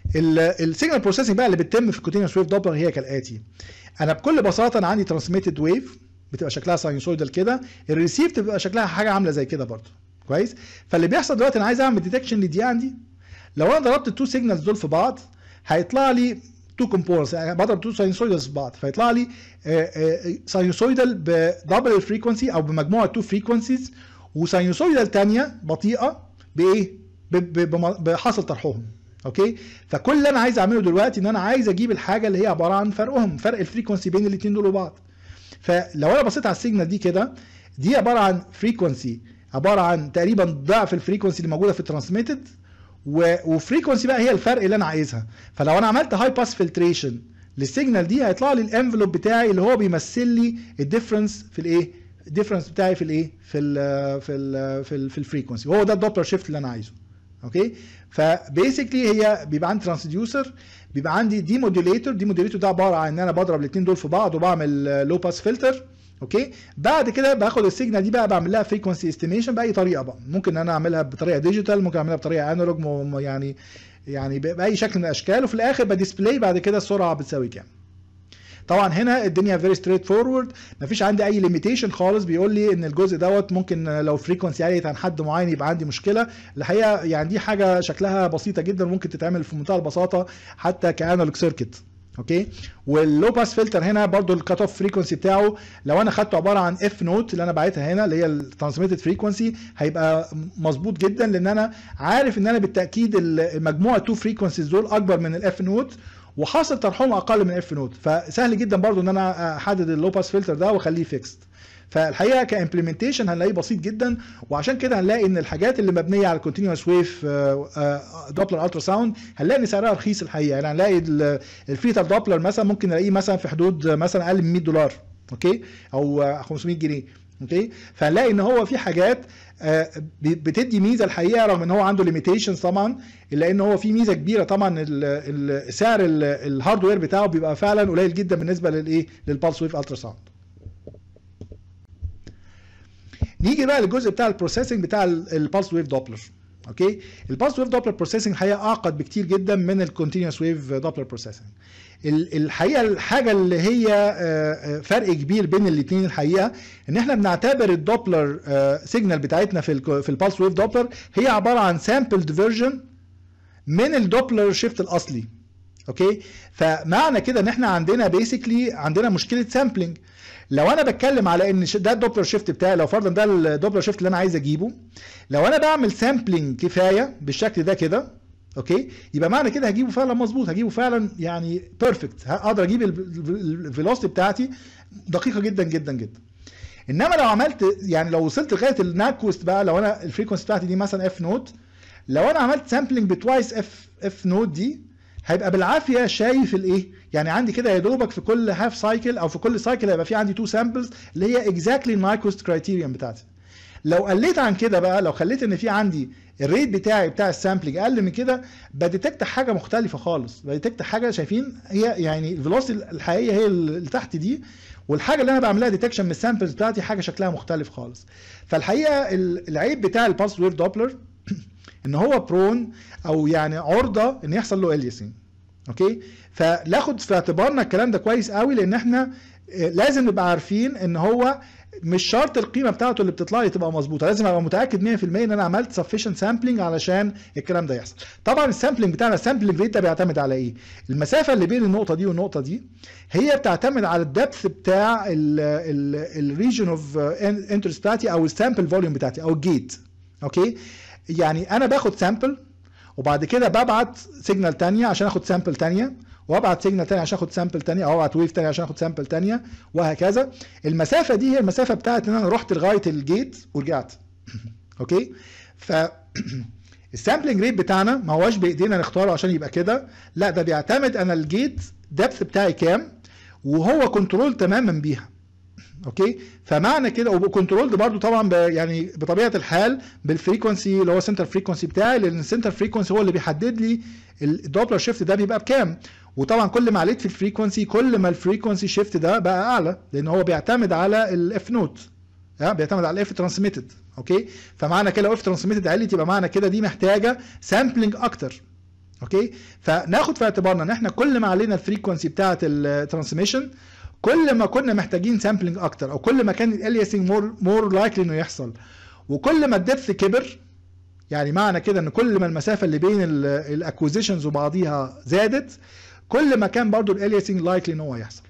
السيجنال بروسيسنج بقى اللي بتتم في الكونتينوس ويف دوبلر هي كالاتي. انا بكل بساطه انا عندي ترانسميتد ويف بتبقى شكلها ساينسويدال كده، الريسيف تبقى شكلها حاجه عامله زي كده برضه كويس. فاللي بيحصل دلوقتي انا عايز اعمل ديتكشن لدي عندي، لو انا ضربت التو سيجنالز دول في بعض هيطلع لي تو كومبوننتس، يعني بضرب تو ساينسويدالز في بعض فيطلع لي ساينسويدال بدبل الفريكونسي او بمجموعه تو فريكونسيز، وساينسويدال ثانيه بطيئه بايه؟ بحاصل طرحهم. اوكي، فكل اللي انا عايز اعمله دلوقتي ان انا عايز اجيب الحاجه اللي هي عباره عن فرقهم، فرق الفريكونسي بين الاثنين دول وبعض. فلو انا بصيت على السيجنال دي كده، دي عباره عن فريكونسي عباره عن تقريبا ضعف الفريكونسي اللي موجوده في الترانسميتد، وفريكونسي بقى هي الفرق اللي انا عايزها. فلو انا عملت هاي باس فلتريشن للسيجنال دي هيطلع لي الانفلوب بتاعي اللي هو بيمثل لي الديفرنس في الايه؟ الديفرنس بتاعي في الايه؟ في الفريكونسي، وهو ده الدوبلر شيفت اللي انا عايزه. اوكي، فبيسكلي هي بيبقى عندي ترانسديوسر، بيبقى عندي دي موديوليتور. دي موديوليتور ده عباره عن ان انا بضرب الاثنين دول في بعض وبعمل لو باس فلتر. اوكي، بعد كده باخد السيجنال دي بقى بعمل لها فريكونسي استيميشن باي طريقه بقى، ممكن ان انا اعملها بطريقه ديجيتال، ممكن اعملها بطريقه انالوج، يعني باي شكل من الاشكال، وفي الاخر بديسبلاي بعد كده السرعه بتساوي كام. طبعا هنا الدنيا فيري ستريت فورورد، مفيش عندي اي ليميتيشن خالص بيقول لي ان الجزء دوت ممكن لو فريكونسي عاليه عن حد معين يبقى عندي مشكله. الحقيقه يعني دي حاجه شكلها بسيطه جدا، ممكن تتعمل في منتهى البساطه حتى كانالوج سيركت. اوكي، واللو باس فلتر هنا برضو الكات اوف فريكونسي بتاعه لو انا خدته عباره عن اف نوت اللي انا باعتها هنا اللي هي الترانسميتد فريكونسي هيبقى مظبوط جدا، لان انا عارف ان انا بالتاكيد المجموعه تو فريكونسيز دول اكبر من الاف نوت وحاصل طرحهم اقل من اف نوت، فسهل جدا برضو ان انا احدد اللو باس فلتر ده واخليه فيكست. فالحقيقه كامبلمنتيشن هنلاقيه بسيط جدا، وعشان كده هنلاقي ان الحاجات اللي مبنيه على الكونتينوس ويف دوبلر الترا ساوند هنلاقي ان سعرها رخيص الحقيقه. يعني هنلاقي الفلتر دوبلر مثلا ممكن نلاقيه مثلا في حدود مثلا اقل من $100 اوكي، او 500 جنيه اوكي. فهنلاقي ان هو في حاجات بتدي ميزه الحقيقه رغم ان هو عنده ليميتيشنز طبعا، الا ان هو في ميزه كبيره طبعا. سعر الهاردوير بتاعه بيبقى فعلا قليل جدا بالنسبه للايه؟ للبالس ويف الترا ساوند. نيجي بقى للجزء بتاع البروسيسنج بتاع البالس ويف دوبلر. اوكي، البالس ويف دوبلر بروسيسنج الحقيقه اعقد بكتير جدا من الكونتينوس ويف دوبلر بروسيسنج. الحقيقه الحاجه اللي هي فرق كبير بين الاثنين الحقيقه ان احنا بنعتبر الدوبلر سيجنال بتاعتنا في البالس ويف دوبلر هي عباره عن سامبلد فيرجن من الدوبلر شيفت الاصلي. اوكي، فمعنى كده ان احنا عندنا بيسكلي عندنا مشكله سامبلنج. لو انا بتكلم على ان ده الدوبلر شيفت بتاعي، لو فرضا ده الدوبلر شيفت اللي انا عايز اجيبه، لو انا بعمل سامبلنج كفايه بالشكل ده كده اوكي، يبقى معنى كده هجيبه فعلا مظبوط، هجيبه فعلا يعني بيرفكت، هقدر اجيب الفيلوسيتي بتاعتي دقيقه جدا جدا جدا. انما لو عملت يعني لو وصلت لغايه الناكوست بقى، لو انا الفريكونسي بتاعتي دي مثلا اف نوت، لو انا عملت سامبلنج بتوايس اف نوت دي هيبقى بالعافيه شايف الايه؟ يعني عندي كده يا دوبك في كل هاف سايكل او في كل سايكل هيبقى في عندي تو سامبلز اللي هي اكزاكتلي النايكوست كرايتيريون بتاعتي. لو قليت عن كده بقى، لو خليت ان في عندي الريت بتاعي بتاع السامبلنج اقل من كده، بديتكت حاجه مختلفه خالص، بديتكت حاجه شايفين هي يعني الفيلوسيتي الحقيقيه هي اللي تحت دي، والحاجه اللي انا بعملها ديتكشن من السامبلز بتاعتي حاجه شكلها مختلف خالص. فالحقيقه العيب بتاع البالس ويف دوبلر ان هو برون او يعني عرضه ان يحصل له الياسين. اوكي، فناخد في اعتبارنا الكلام ده كويس قوي، لان احنا لازم نبقى عارفين ان هو مش شرط القيمه بتاعته اللي بتطلع لي تبقى مظبوطه، لازم ابقى متاكد 100% ان انا عملت sufficient sampling علشان الكلام ده يحصل. طبعا السامبلنج بتاعنا السامبلنج ريت ده بيعتمد على ايه؟ المسافه اللي بين النقطه دي والنقطه دي هي بتعتمد على الدبث بتاع الريجن اوف انترست بتاعتي او السامبل فوليوم بتاعتي او الجيت. اوكي، يعني انا باخد سامبل وبعد كده ببعت سيجنال ثانيه عشان اخد سامبل ثانيه، وابعت سيجنال ثانيه عشان اخد سامبل ثانيه، او ابعت ويف ثانيه عشان اخد سامبل ثانيه، وهكذا. المسافه دي هي المسافه بتاعت ان انا رحت لغايه الجيت ورجعت. اوكي، ف السامبلنج ريت بتاعنا ما هواش بايدينا نختاره عشان يبقى كده، لا ده بيعتمد انا الجيت دبث بتاعي كام، وهو كنترول تماما بيها. اوكي، فمعنى كده وكنترول ده برده طبعا يعني بطبيعه الحال بالفريكونسي اللي هو سنتر فريكونسي بتاعي، لان السنتر فريكونسي هو اللي بيحدد لي الدوبلر شيفت ده بيبقى بكام. وطبعا كل ما عليت في الفريكونسي كل ما الفريكونسي شيفت ده بقى اعلى، لان هو بيعتمد على الاف نوت، بيعتمد على الاف ترانسميتد. اوكي، فمعنى كده لو اف ترانسميتد عالي يبقى معنى كده دي محتاجه سامبلنج اكتر. اوكي، فناخد في اعتبارنا ان احنا كل ما علينا الفريكونسي بتاعه الترانسميشن كل ما كنا محتاجين سامبلنج اكتر، او كل ما كان الالياسنج مور لايكلي انه يحصل، وكل ما الدبث كبر. يعني معنى كده ان كل ما المسافه اللي بين الاكوزيشنز وبعضيها زادت كل ما كان برضو الالياسنج لايكلي ان هو يحصل.